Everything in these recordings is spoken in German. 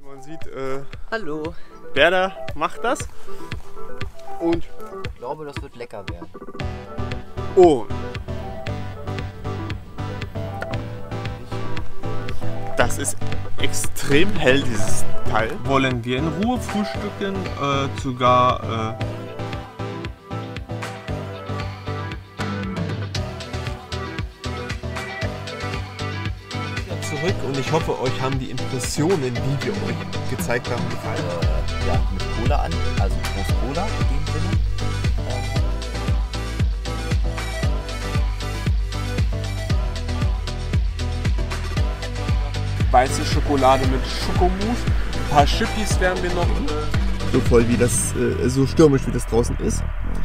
Man sieht, Hallo. Werder macht das. Und Ich glaube, das wird lecker werden. oh, das ist extrem hell, dieses Teil. Wollen wir in Ruhe frühstücken, sogar zurück, und ich hoffe, euch haben die Impressionen, die wir euch gezeigt haben, gefallen. Ja, mit Cola an, also Prost Cola in dem Sinne. Weiße Schokolade mit Schokomousse, ein paar Chippis werden wir noch. So voll wie das, so stürmisch wie das draußen ist.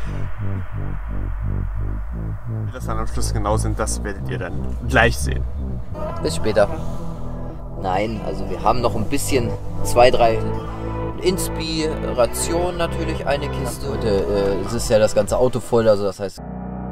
Wie das dann am Schluss genau sind, das werdet ihr dann gleich sehen. Bis später. Nein, also wir haben noch ein bisschen, 2, 3 Inspiration natürlich, eine Kiste. Heute es ist ja das ganze Auto voll, also das heißt...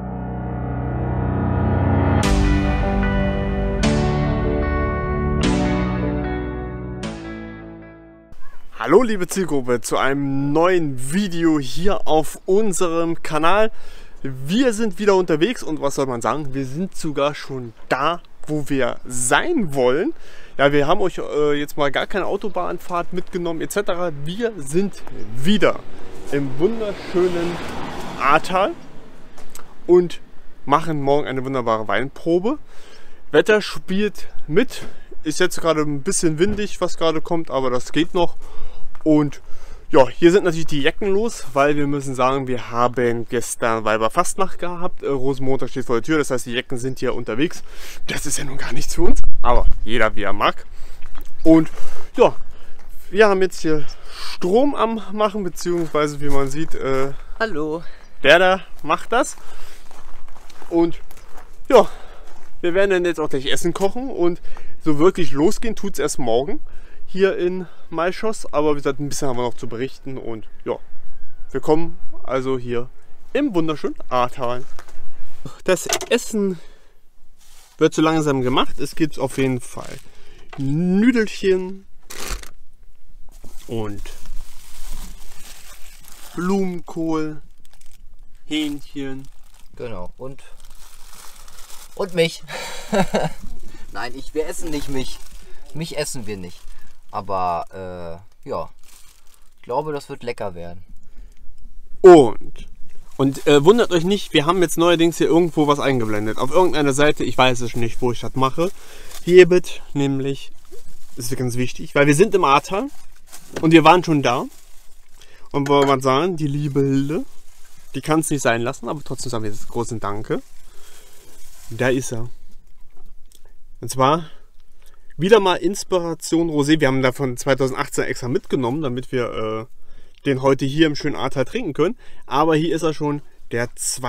Hallo liebe Zielgruppe zu einem neuen Video hier auf unserem Kanal. Wir sind wieder unterwegs und was soll man sagen, wir sind sogar schon da, wo wir sein wollen. Ja, wir haben euch jetzt mal gar keine Autobahnfahrt mitgenommen etc. Wir sind wieder im wunderschönen Ahrtal und machen morgen eine wunderbare Weinprobe. Wetter spielt mit, ist jetzt gerade ein bisschen windig, was gerade kommt, aber das geht noch. Und ja, hier sind natürlich die Jacken los, weil wir müssen sagen, wir haben gestern Weiberfastnacht gehabt. Rosenmontag steht vor der Tür, das heißt, die Jacken sind hier unterwegs. Das ist ja nun gar nichts für uns, aber jeder wie er mag. Und ja, wir haben jetzt hier Strom am Machen, beziehungsweise wie man sieht, Hallo. Werder macht das. Und ja, wir werden dann jetzt auch gleich Essen kochen und so wirklich losgehen tut es erst morgen hier in Maischoss, aber wie gesagt, ein bisschen haben wir noch zu berichten und ja, wir kommen also hier im wunderschönen Ahrtal. Das Essen wird so langsam gemacht. Es gibt auf jeden Fall Nüdelchen und Blumenkohl, Hähnchen. Genau, und mich. Nein, wir essen nicht mich. Mich essen wir nicht. Aber ja, ich glaube, das wird lecker werden. Und wundert euch nicht, wir haben jetzt neuerdings hier irgendwo was eingeblendet. Auf irgendeiner Seite, ich weiß es nicht, wo ich das mache. Hier wird nämlich, das ist ganz wichtig, weil wir sind im Ahrtal und wir waren schon da. Und wollen wir sagen, die liebe Hilde, die kann es nicht sein lassen, aber trotzdem sagen wir jetzt großen Danke. Da ist er. Und zwar wieder mal Inspiration Rosé. Wir haben davon 2018 extra mitgenommen, damit wir den heute hier im schönen Ahrtal trinken können. Aber hier ist er schon, der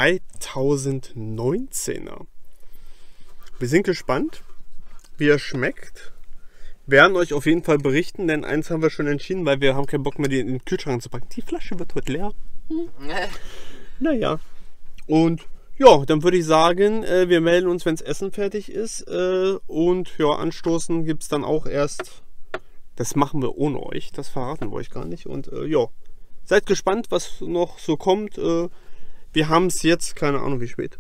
2019er. Wir sind gespannt, wie er schmeckt. Werden euch auf jeden Fall berichten, denn eins haben wir schon entschieden, weil wir haben keinen Bock mehr, die in den Kühlschrank zu packen. Die Flasche wird heute leer. Naja. Und ja, dann würde ich sagen, wir melden uns, wenn das Essen fertig ist. Und ja, anstoßen gibt es dann auch erst. Das machen wir ohne euch. Das verraten wir euch gar nicht. Und ja, seid gespannt, was noch so kommt. Wir haben es jetzt, keine Ahnung wie spät.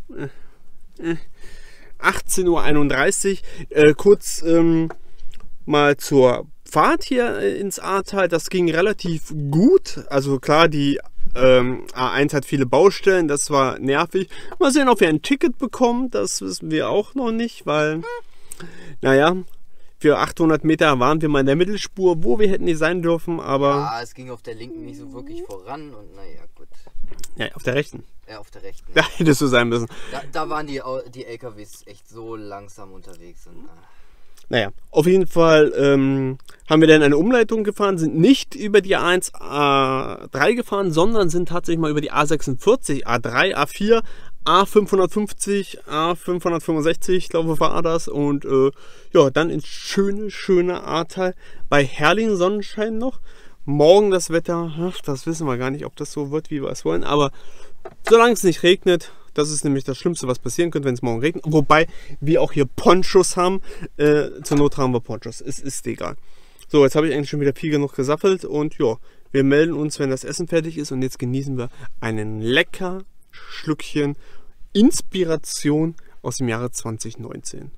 18:31 Uhr. Kurz mal zur Fahrt hier ins Ahrtal. Das ging relativ gut. Also klar, die A1 hat viele Baustellen, das war nervig. Mal sehen, ob wir ein Ticket bekommen, das wissen wir auch noch nicht, weil, naja, für 800 Meter waren wir mal in der Mittelspur, wo wir hätten nicht sein dürfen, aber... Ja, es ging auf der linken nicht so wirklich voran und naja, gut. Ja, auf der rechten. Ja, auf der rechten. Da hättest du sein müssen. Da waren die LKWs echt so langsam unterwegs und... Naja, auf jeden Fall haben wir dann eine Umleitung gefahren, sind nicht über die A1, A3 gefahren, sondern sind tatsächlich mal über die A46, A3, A4, A550, A565, glaube ich, war das. Und ja, dann ins schöne Ahrtal bei herrlichem Sonnenschein noch. Morgen das Wetter, ach, das wissen wir gar nicht, ob das so wird, wie wir es wollen. Aber solange es nicht regnet, das ist nämlich das Schlimmste, was passieren könnte, wenn es morgen regnet. Wobei wir auch hier Ponchos haben. Zur Not haben wir Ponchos. Es ist egal. So, jetzt habe ich eigentlich schon wieder viel genug gesappelt und ja, wir melden uns, wenn das Essen fertig ist und jetzt genießen wir einen lecker Schlückchen Inspiration aus dem Jahre 2019.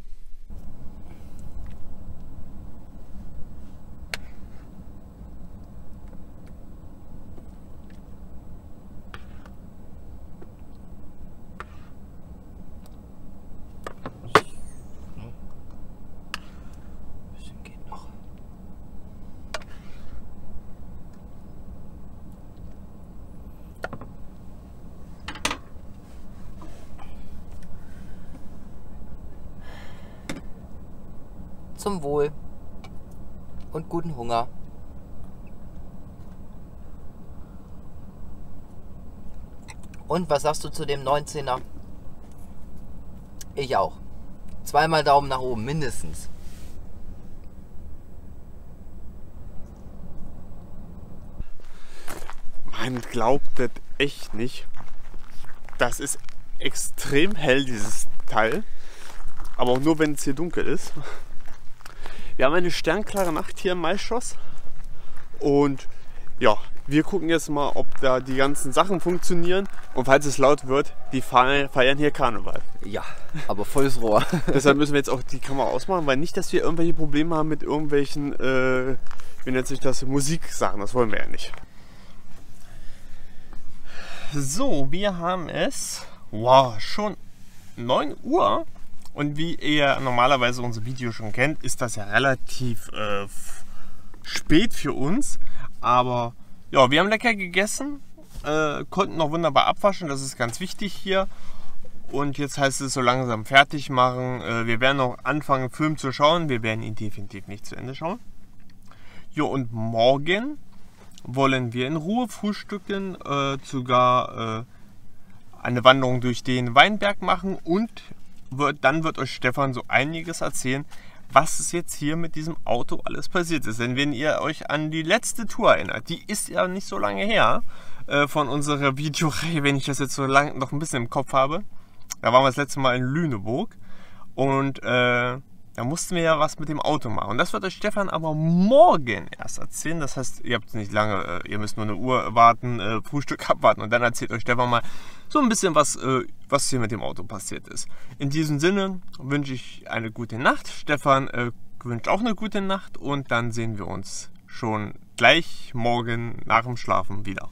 Zum Wohl und guten Hunger. Und was sagst du zu dem 19er? Ich auch. Zweimal Daumen nach oben, mindestens. Man glaubt das echt nicht. Das ist extrem hell, dieses Teil. Aber auch nur, wenn es hier dunkel ist. Wir haben eine sternklare Nacht hier im Maischoss. Und ja, wir gucken jetzt mal, ob da die ganzen Sachen funktionieren. Und falls es laut wird, die feiern hier Karneval. Ja, aber volles Rohr. Deshalb müssen wir jetzt auch die Kamera ausmachen, weil nicht, dass wir irgendwelche Probleme haben mit irgendwelchen, wie nennt sich das, Musiksachen. Das wollen wir ja nicht. So, wir haben es, wow, schon 9 Uhr. Und wie ihr normalerweise unser Video schon kennt, ist das ja relativ spät für uns. Aber ja, wir haben lecker gegessen, konnten noch wunderbar abwaschen, das ist ganz wichtig hier. Und jetzt heißt es so langsam fertig machen. Wir werden noch anfangen, Film zu schauen. Wir werden ihn definitiv nicht zu Ende schauen. Jo, und morgen wollen wir in Ruhe frühstücken, sogar eine Wanderung durch den Weinberg machen und dann wird euch Stefan so einiges erzählen, was es jetzt hier mit diesem Auto alles passiert ist. Denn wenn ihr euch an die letzte Tour erinnert, die ist ja nicht so lange her von unserer Videoreihe, wenn ich das jetzt so lang noch ein bisschen im Kopf habe. Da waren wir das letzte Mal in Lüneburg und da mussten wir ja was mit dem Auto machen. Und das wird euch Stefan aber morgen erst erzählen. Das heißt, ihr habt nicht lange, ihr müsst nur eine Uhr warten, Frühstück abwarten und dann erzählt euch Stefan mal so ein bisschen, was hier mit dem Auto passiert ist. In diesem Sinne wünsche ich eine gute Nacht. Stefan wünscht auch eine gute Nacht und dann sehen wir uns schon gleich morgen nach dem Schlafen wieder.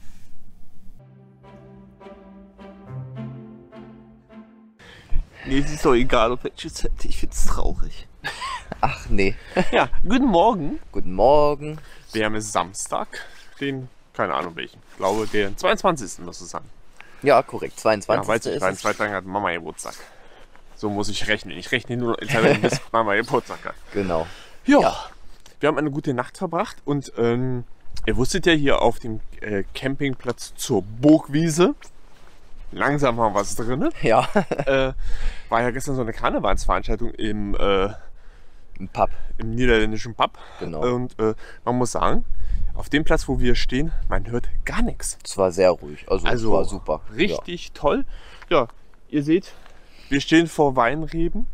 Nee, es ist doch egal, auf welche Zeit. Ich find's traurig. Ach nee. Ja, guten Morgen. Guten Morgen. Wir haben es Samstag, keine Ahnung welchen. Ich glaube, den 22. muss es sein. Ja, korrekt. 22. Ja, weiß ich, ist weil in es. 2 Tagen hat Mama Geburtstag. So muss ich rechnen. Ich rechne nur bis Mama Geburtstag hat. Genau. Ja, wir haben eine gute Nacht verbracht und ihr wusstet ja hier auf dem Campingplatz zur Burgwiese. Langsam haben wir was drin. Ja. War ja gestern so eine Karnevalsveranstaltung im Pub. Im niederländischen Pub. Genau. Und man muss sagen, auf dem Platz, wo wir stehen, man hört gar nichts. Es war sehr ruhig. Also es war super. Richtig toll. Ja, ihr seht, wir stehen vor Weinreben.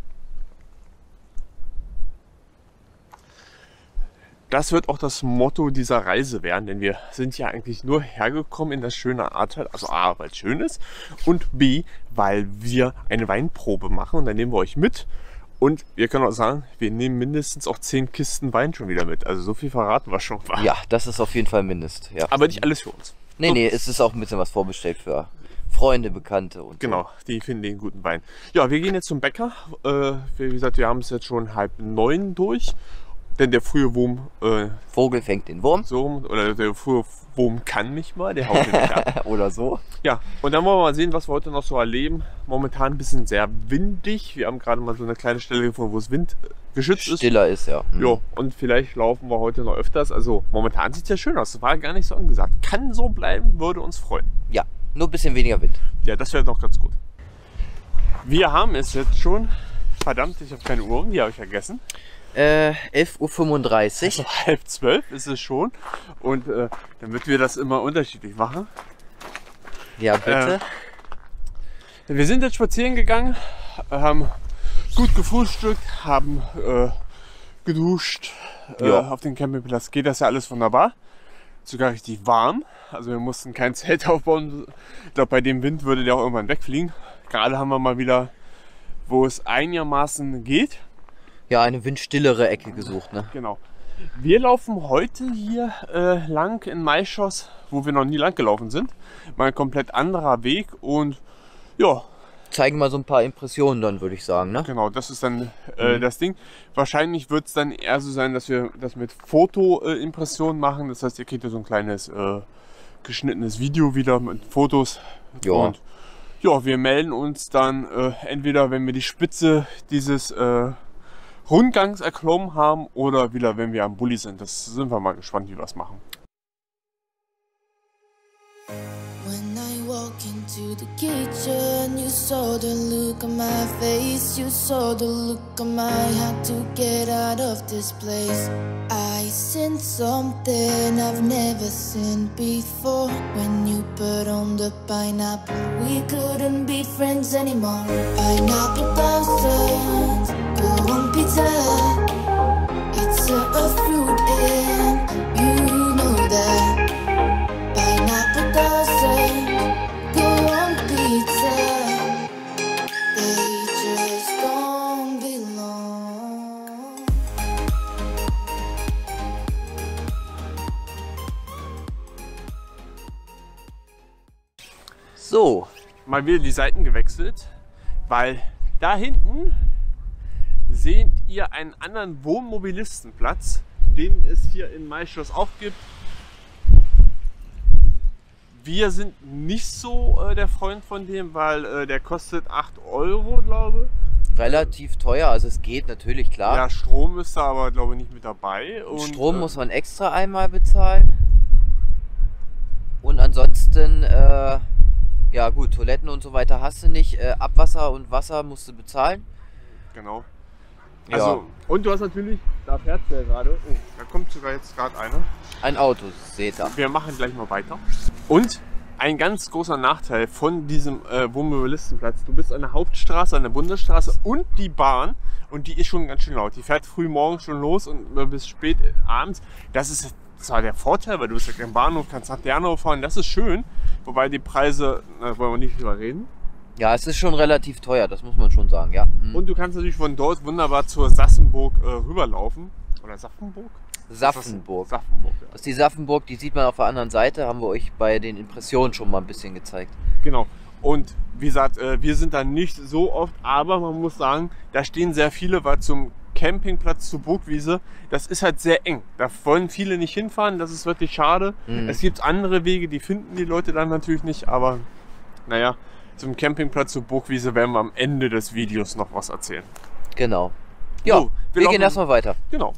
Das wird auch das Motto dieser Reise werden, denn wir sind ja eigentlich nur hergekommen in das schöne Ahrtal, also A, weil es schön ist und B, weil wir eine Weinprobe machen und dann nehmen wir euch mit und wir können auch sagen, wir nehmen mindestens auch 10 Kisten Wein schon wieder mit, also so viel verraten wir schon. Ja, das ist auf jeden Fall Mindest. Ja. Aber nicht alles für uns. Nee, nee, es ist auch ein bisschen was vorbestellt für Freunde, Bekannte und genau, die finden den guten Wein. Ja, wir gehen jetzt zum Bäcker, wie gesagt, wir haben es jetzt schon 8:30 durch. Denn der frühe Wurm, Vogel fängt den Wurm. So, oder der frühe Wurm kann mich mal, der haut mich ab. Oder so. Ja, und dann wollen wir mal sehen, was wir heute noch so erleben. Momentan ein bisschen sehr windig. Wir haben gerade mal so eine kleine Stelle gefunden, wo es windgeschützt ist. Stiller ist, ja. Ja, und vielleicht laufen wir heute noch öfters. Also momentan sieht es ja schön aus. Das war gar nicht so angesagt. Kann so bleiben, würde uns freuen. Ja, nur ein bisschen weniger Wind. Ja, das wäre noch ganz gut. Wir haben es jetzt schon. Verdammt, ich habe keine Uhr, die habe ich vergessen. 11:35 Also 11:30 ist es schon. Und damit wir das immer unterschiedlich machen. Ja, bitte. Wir sind jetzt spazieren gegangen, haben gut gefrühstückt, haben geduscht. Ja. Auf dem Campingplatz geht das ja alles wunderbar. Sogar richtig warm. Also wir mussten kein Zelt aufbauen. Ich glaube, bei dem Wind würde der auch irgendwann wegfliegen. Gerade haben wir mal wieder, wo es einigermaßen geht. Ja, eine windstillere Ecke gesucht, ne? Genau. Wir laufen heute hier lang in Maischoss, wo wir noch nie lang gelaufen sind. Mal ein komplett anderer Weg und ja. Zeigen mal so ein paar Impressionen dann, würde ich sagen, ne? Genau, das ist dann das Ding. Wahrscheinlich wird es dann eher so sein, dass wir das mit Foto-Impressionen machen. Das heißt, ihr kriegt ja so ein kleines geschnittenes Video wieder mit Fotos. Ja. Und ja, wir melden uns dann entweder, wenn wir die Spitze dieses Rundgangs erklommen haben oder wieder, wenn wir am Bulli sind. Das sind wir mal gespannt, wie wir es machen. When I walk into the kitchen, you saw the look on my face. You saw the look on my heart to get out of this place. I seen something I've never seen before. When you put on the pineapple, we couldn't be friends anymore. Pineapple toast, go on pizza. It's a fruit and you know that. Pineapple doesn't go on pizza. They just don't belong. So, Mal wieder die Seiten gewechselt, weil da hinten seht ihr einen anderen Wohnmobilistenplatz, den es hier in Maischoss auch gibt. Wir sind nicht so der Freund von dem, weil der kostet 8 Euro, glaube ich. relativ teuer, also es geht natürlich, klar. Ja, Strom ist da aber, glaube ich, nicht mit dabei. Und, Strom muss man extra einmal bezahlen. Und ansonsten, ja gut, Toiletten und so weiter hast du nicht. Abwasser und Wasser musst du bezahlen. Genau. Ja. Also, und du hast natürlich, da fährt ja gerade, oh, da kommt sogar jetzt gerade einer. Ein Auto, seht ihr. Wir machen gleich mal weiter. Und ein ganz großer Nachteil von diesem Wohnmobilistenplatz, du bist an der Hauptstraße, an der Bundesstraße und die Bahn, und die ist schon ganz schön laut. Die fährt früh morgens schon los und bis spät abends. Das ist zwar der Vorteil, weil du bist ja am Bahnhof, kannst nach Dernau fahren, das ist schön. Wobei die Preise, da wollen wir nicht drüber reden. Ja, es ist schon relativ teuer, das muss man schon sagen, ja. Und du kannst natürlich von dort wunderbar zur Sassenburg rüberlaufen. Oder Saffenburg? Saffenburg. Saffenburg, ja. Das ist die Saffenburg, die sieht man auf der anderen Seite, haben wir euch bei den Impressionen schon mal ein bisschen gezeigt. Genau. Und wie gesagt, wir sind da nicht so oft, aber man muss sagen, da stehen sehr viele, weil zum Campingplatz zur Burgwiese, das ist halt sehr eng. Da wollen viele nicht hinfahren, das ist wirklich schade. Es gibt andere Wege, die finden die Leute dann natürlich nicht, aber naja, zum Campingplatz zur Burgwiese werden wir am Ende des Videos noch was erzählen. Genau. Ja, So, wir gehen laufen- erstmal weiter. Genau.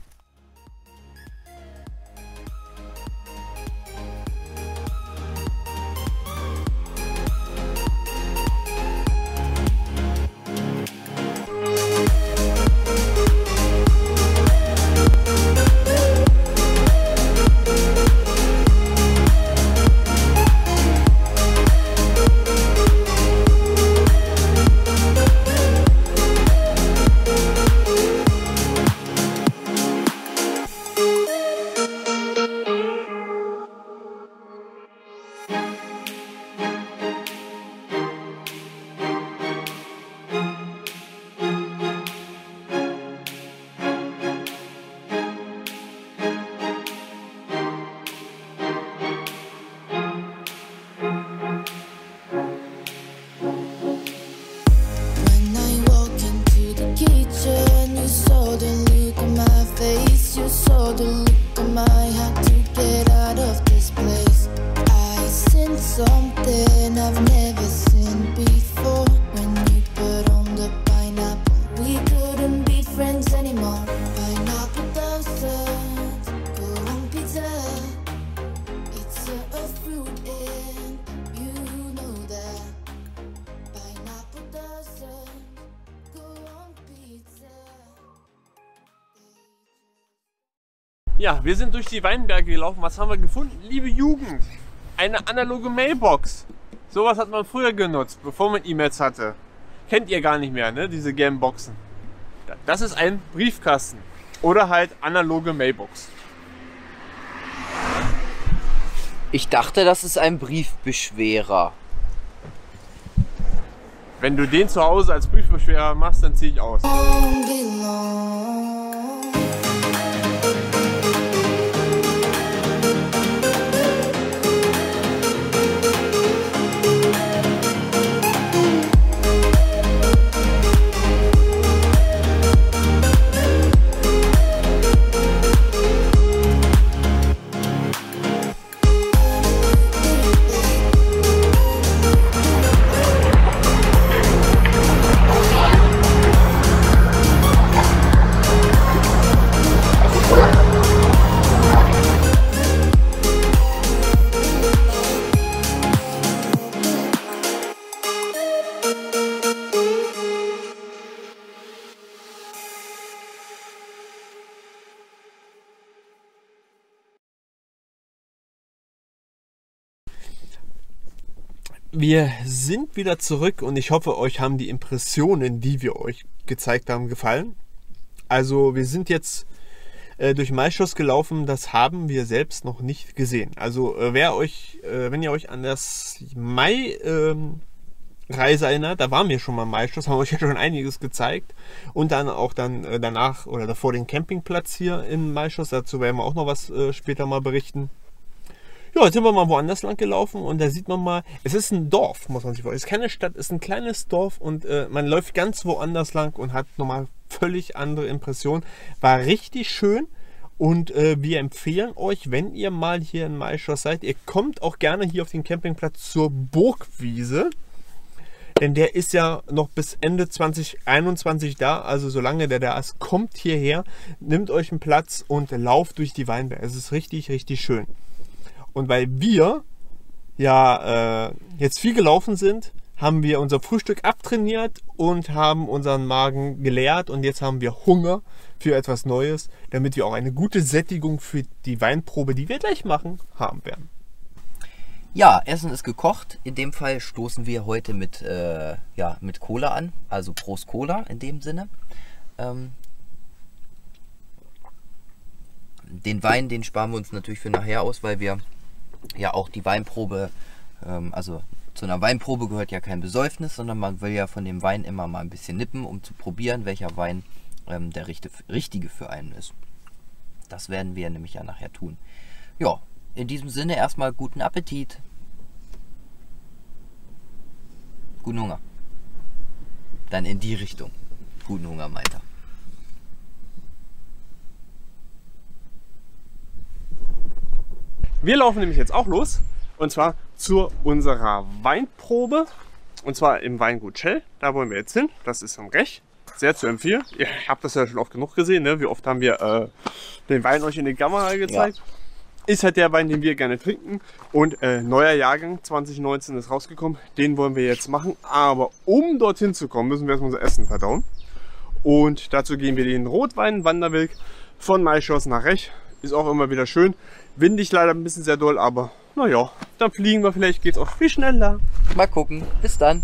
When I walk into the kitchen, you saw the look on my face. You saw the look on my heart to get out of this place. I seen something I've never seen before. When you put on the pineapple, we couldn't be friends anymore. Pineapple doesn't go on pizza. It's a fruit and you know that. Pineapple doesn't go on pizza. Ja, wir sind durch die Weinberge gelaufen. Was haben wir gefunden? Liebe Jugend, eine analoge Mailbox. Sowas hat man früher genutzt, bevor man E-Mails hatte. Kennt ihr gar nicht mehr, ne? Diese gelben Boxen. Das ist ein Briefkasten. Oder halt analoge Mailbox. Ich dachte, das ist ein Briefbeschwerer. Wenn du den zu Hause als Briefbeschwerer machst, dann ziehe ich aus. Won't be long. Wir sind wieder zurück und ich hoffe, euch haben die Impressionen, die wir euch gezeigt haben, gefallen. Also wir sind jetzt durch Maischos gelaufen, das haben wir selbst noch nicht gesehen. Also wenn ihr euch an das Mai-Reise erinnert, da waren wir schon mal in Maischos, haben euch ja schon einiges gezeigt. Und dann auch danach oder davor den Campingplatz hier in Maischos, dazu werden wir auch noch was später mal berichten. Ja, jetzt sind wir mal woanders lang gelaufen und da sieht man mal, es ist ein Dorf, muss man sich vorstellen. Es ist keine Stadt, es ist ein kleines Dorf und man läuft ganz woanders lang und hat nochmal völlig andere Impressionen. War richtig schön und wir empfehlen euch, wenn ihr mal hier in Maischos seid, ihr kommt auch gerne hier auf den Campingplatz zur Burgwiese. Denn der ist ja noch bis Ende 2021 da, also solange der da ist, kommt hierher, nimmt euch einen Platz und lauft durch die Weinberge. Es ist richtig, richtig schön. Und weil wir ja jetzt viel gelaufen sind, haben wir unser Frühstück abtrainiert und haben unseren Magen geleert. Und jetzt haben wir Hunger für etwas Neues, damit wir auch eine gute Sättigung für die Weinprobe, die wir gleich machen, haben werden. Ja, Essen ist gekocht. In dem Fall stoßen wir heute mit Cola an. Also Prost Cola in dem Sinne. Den Wein, den sparen wir uns natürlich für nachher aus, weil wir ja auch die Weinprobe, also zu einer Weinprobe gehört ja kein Besäufnis, sondern man will ja von dem Wein immer mal ein bisschen nippen, um zu probieren, welcher Wein der richtige für einen ist. Das werden wir nämlich ja nachher tun. Ja, in diesem Sinne erstmal guten Appetit. Guten Hunger. Dann in die Richtung. Guten Hunger, meint er. Wir laufen nämlich jetzt auch los und zwar zu unserer Weinprobe und zwar im Weingut Schell. Da wollen wir jetzt hin. Das ist am Rech. Sehr zu empfehlen. Ihr habt das ja schon oft genug gesehen, ne? Wie oft haben wir den Wein euch in die Kamera gezeigt. Ja. Ist halt der Wein, den wir gerne trinken und neuer Jahrgang 2019 ist rausgekommen. Den wollen wir jetzt machen, aber um dorthin zu kommen, müssen wir erstmal unser Essen verdauen. Und dazu gehen wir den Rotwein Wanderweg von Maischos nach Rech. Ist auch immer wieder schön. Windig leider ein bisschen sehr doll, aber naja, dann fliegen wir, vielleicht geht es auch viel schneller. Mal gucken, bis dann.